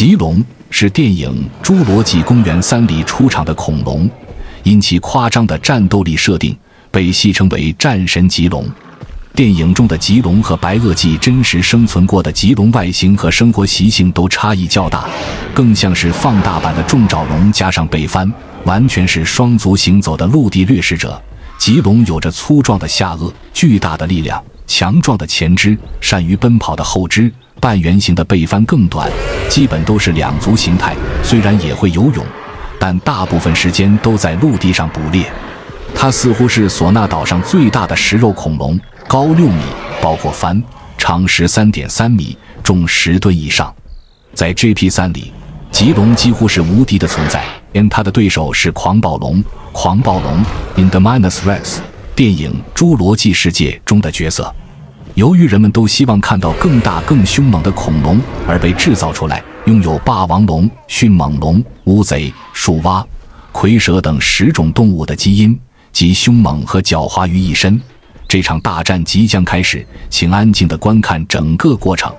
棘龙是电影《侏罗纪公园3》里出场的恐龙，因其夸张的战斗力设定，被戏称为战神棘龙。电影中的棘龙和白垩纪真实生存过的棘龙外形和生活习性都差异较大，更像是放大版的重爪龙加上背帆，完全是双足行走的陆地掠食者。棘龙有着粗壮的下颚、巨大的力量、强壮的前肢、善于奔跑的后肢，半圆形的背帆更短，基本都是两足形态。虽然也会游泳，但大部分时间都在陆地上捕猎。它似乎是索纳岛上最大的食肉恐龙，高6米，包括帆，长13.3米，重10吨以上。在 GP3 里，棘龙几乎是无敌的存在，因它的对手是狂暴龙。狂暴龙 Indominus Rex 电影《侏罗纪世界》中的角色。由于人们都希望看到更大更凶猛的恐龙，而被制造出来，拥有霸王龙、迅猛龙、乌贼、树蛙、蝰蛇等10种动物的基因，集凶猛和狡猾于一身。这场大战即将开始，请安静地观看整个过程。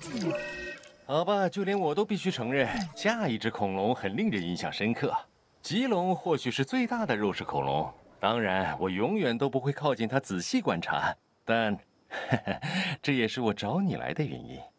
好吧，就连我都必须承认，下一只恐龙很令人印象深刻。棘龙或许是最大的肉食恐龙，当然我永远都不会靠近它仔细观察，但这也是我找你来的原因。